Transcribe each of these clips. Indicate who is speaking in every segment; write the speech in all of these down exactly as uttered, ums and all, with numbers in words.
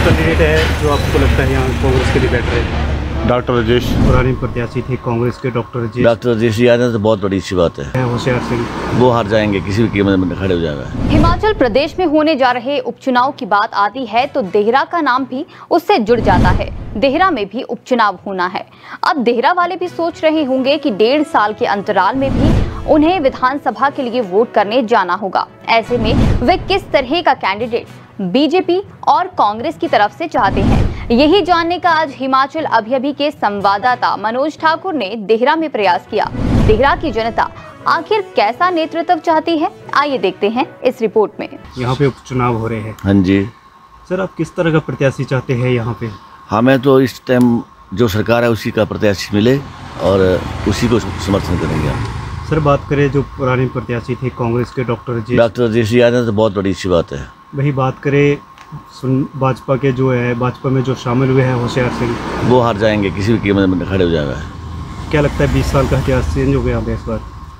Speaker 1: Candidate है जो आपको लगता है यहाँ कांग्रेस के लिए बेटर है?
Speaker 2: डॉक्टर राजेश
Speaker 1: पुराने प्रत्याशी थे कांग्रेस के, डॉक्टर राजेश।
Speaker 3: डॉक्टर राजेश जी आ जाए तो बहुत बड़ी अच्छी बात है।
Speaker 1: होशियार सिंह
Speaker 3: वो हार जाएंगे, किसी भी कीमत में खड़े हो जाएगा।
Speaker 4: हिमाचल प्रदेश में होने जा रहे उपचुनाव की बात आती है तो देहरा का नाम भी उससे जुड़ जाता है। देहरा में भी उपचुनाव होना है। अब देहरा वाले भी सोच रहे होंगे कि डेढ़ साल के अंतराल में भी उन्हें विधानसभा के लिए वोट करने जाना होगा। ऐसे में वे किस तरह का कैंडिडेट बीजेपी और कांग्रेस की तरफ से चाहते हैं, यही जानने का आज हिमाचल अभी अभी के संवाददाता मनोज ठाकुर ने देहरा में प्रयास किया। देहरा की जनता आखिर कैसा नेतृत्व चाहती है, आइए देखते हैं इस रिपोर्ट में।
Speaker 1: यहाँ पे उपचुनाव हो रहे हैं।
Speaker 3: हाँ जी
Speaker 1: सर, आप किस तरह का प्रत्याशी चाहते हैं यहाँ पे?
Speaker 3: हमें तो इस टाइम जो सरकार है उसी का प्रत्याशी मिले और उसी को समर्थन करेंगे हम।
Speaker 1: सर, बात करें जो पुराने प्रत्याशी थे कांग्रेस के, डॉक्टर राजेश।
Speaker 3: डॉक्टर राजेश जी आ जाए तो बहुत बड़ी अच्छी बात है।
Speaker 1: वही बात करें सुन भाजपा के जो है, भाजपा में जो शामिल हुए हैं होशियार सिंह,
Speaker 3: वो हार जाएंगे, किसी भी कीमत में खड़े हो जाएगा।
Speaker 1: क्या लगता है बीस साल का इतिहास चेंज हो गया इस बार?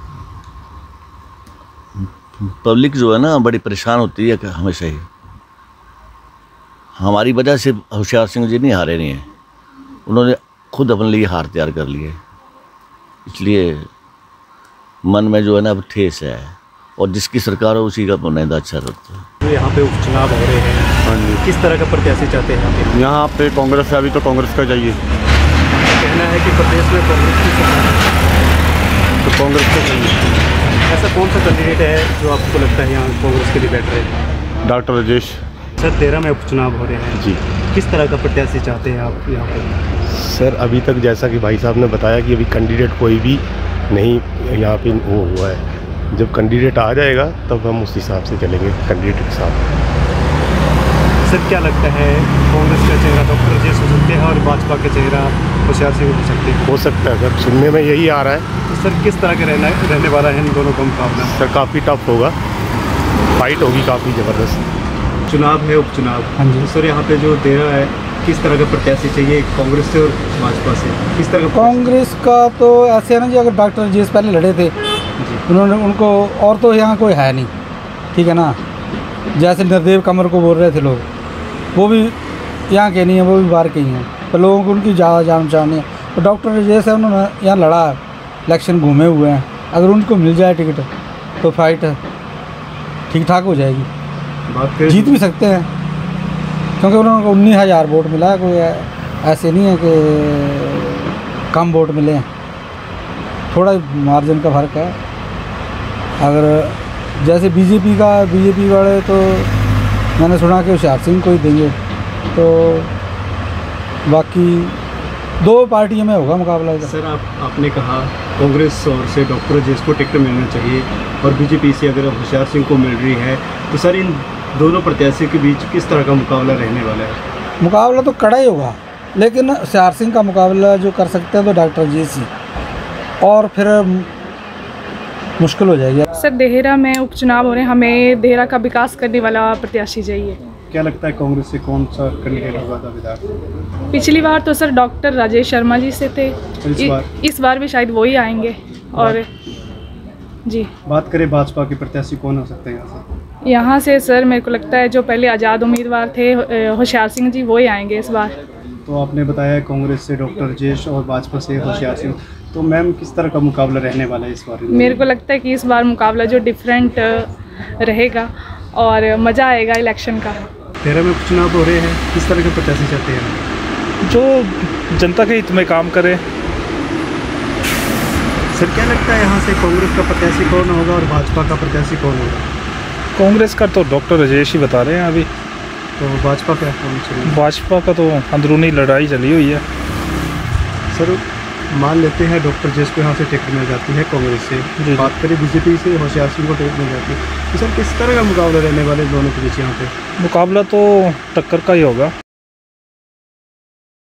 Speaker 3: पब्लिक जो है ना बड़ी परेशान होती है हमेशा ही। हमारी वजह से होशियार सिंह जी नहीं हारे नहीं हैं, उन्होंने खुद अपने लिए हार तैयार कर ली है। इसलिए मन में जो है ना अब ठेस है और जिसकी सरकार हो उसी का नुमाइंदा अच्छा रहता है।
Speaker 1: तो यहाँ पे उपचुनाव हो रहे हैं।
Speaker 2: हाँ जी।
Speaker 1: किस तरह का प्रत्याशी चाहते हैं यहाँ पे?
Speaker 2: यहाँ पे कांग्रेस है, अभी तो कांग्रेस का चाहिए।
Speaker 1: कहना है कि प्रदेश में कांग्रेस की सरकार है,
Speaker 2: तो कांग्रेस का चाहिए।
Speaker 1: ऐसा कौन सा कैंडिडेट है जो आपको लगता है यहाँ कांग्रेस के लिए बेटर है?
Speaker 2: डॉक्टर राजेश।
Speaker 1: सर, देहरा में उपचुनाव हो रहे हैं
Speaker 2: जी।
Speaker 1: किस तरह का प्रत्याशी चाहते हैं आप यहाँ पे?
Speaker 2: सर, अभी तक जैसा कि भाई साहब ने बताया कि अभी कैंडिडेट कोई भी नहीं यहाँ पे वो हुआ है। जब कैंडिडेट आ जाएगा तब हम उस हिसाब से चलेंगे कैंडिडेट के साथ।
Speaker 1: सर, क्या लगता है कांग्रेस का चेहरा डॉक्टर राजेश हो सकते हैं और भाजपा का चेहरा होशियार सिंह हो सकते हैं?
Speaker 2: हो सकता है सर, सुनने में यही आ रहा है।
Speaker 1: तो सर, किस तरह का रहना रहने वाला है इन दोनों का मुकाबला?
Speaker 2: सर, काफ़ी टफ होगा, फाइट होगी काफ़ी ज़बरदस्त।
Speaker 1: चुनाव है, उपचुनाव।
Speaker 2: हाँ जी।
Speaker 1: तो सर, यहाँ पे जो देहरा है किस तरह का प्रत्याशी चाहिए कांग्रेस से और भाजपा से? किस तरह का?
Speaker 5: कांग्रेस का तो ऐसे है ना जी, अगर डॉक्टर राजेश पहले लड़े थे उन्होंने उनको, और तो यहाँ कोई है नहीं, ठीक है ना। जैसे नरदेव कमर को बोल रहे थे लोग, वो भी यहाँ के नहीं है, वो भी बाहर के ही हैं, तो लोगों को उनकी ज़्यादा जान पहचान नहीं है। तो डॉक्टर राजेश है, उन्होंने यहाँ लड़ा, इलेक्शन घूमे हुए हैं। अगर उनको मिल जाए टिकट तो फाइट ठीक ठाक हो जाएगी,
Speaker 1: बात करें
Speaker 5: जीत भी सकते हैं, क्योंकि उन्होंने उन्नीस हज़ार वोट मिला है। कोई ऐसे नहीं है कि कम वोट मिले हैं, थोड़ा मार्जिन का फ़र्क है। अगर जैसे बीजेपी का बीजेपी वाले तो मैंने सुना कि होशियार सिंह को ही देंगे, तो बाकी दो पार्टियों में होगा मुकाबला।
Speaker 1: सर, आप आपने कहा कांग्रेस और से डॉक्टर राजेश को टिकट मिलना चाहिए और बीजेपी से अगर होशियार सिंह को मिल रही है, तो सर इन दोनों प्रत्याशियों के बीच किस तरह का मुकाबला रहने वाला है?
Speaker 5: मुकाबला तो कड़ा ही होगा, लेकिन होशियार सिंह का मुकाबला जो कर सकते हैं तो डॉक्टर राजेश ही, और फिर मुश्किल हो जाएगी।
Speaker 6: सर, देहरा में उपचुनाव हो रहे हैं, हमें देहरा का विकास करने वाला प्रत्याशी चाहिए।
Speaker 1: क्या लगता है कांग्रेस से कौन सा कैंडिडेट होगा दावेदार?
Speaker 6: पिछली बार तो सर डॉक्टर राजेश शर्मा जी से थे,
Speaker 1: इस बार?
Speaker 6: इस बार भी शायद वही आएंगे। और जी,
Speaker 1: बात करें भाजपा के प्रत्याशी कौन हो सकते हैं यहाँ से?
Speaker 6: यहाँ से सर मेरे को लगता है जो पहले आज़ाद उम्मीदवार थे होशियार सिंह जी, वही आएंगे इस बार।
Speaker 1: तो आपने बताया कांग्रेस से डॉक्टर राजेश और भाजपा से होशियार सिंह, तो मैम किस तरह का मुकाबला रहने वाला है इस बार?
Speaker 6: मेरे को लगता है कि इस बार मुकाबला जो डिफरेंट रहेगा और मज़ा आएगा इलेक्शन का।
Speaker 1: देहरा में उपचुनाव हो रहे हैं, किस तरह के प्रत्याशी चाहते हैं?
Speaker 7: जो जनता के हित में काम करे।
Speaker 1: सर, क्या लगता है यहाँ से कांग्रेस का प्रत्याशी कौन होगा और भाजपा का प्रत्याशी कौन होगा?
Speaker 7: कांग्रेस का तो डॉक्टर राजेश ही बता रहे हैं अभी।
Speaker 1: तो भाजपा का कौन चाहिए?
Speaker 7: भाजपा का तो अंदरूनी लड़ाई चली हुई है।
Speaker 1: सर, मान लेते हैं डॉक्टर राजेश को यहाँ से टिकट मिल जाती है कांग्रेस से, बात करें बीजेपी से होशियार सिंह को टिकट मिल जाती है, तो सर किस तरह का मुकाबला रहने वाले दोनों के बीच यहाँ पे?
Speaker 7: मुकाबला तो टक्कर का ही होगा।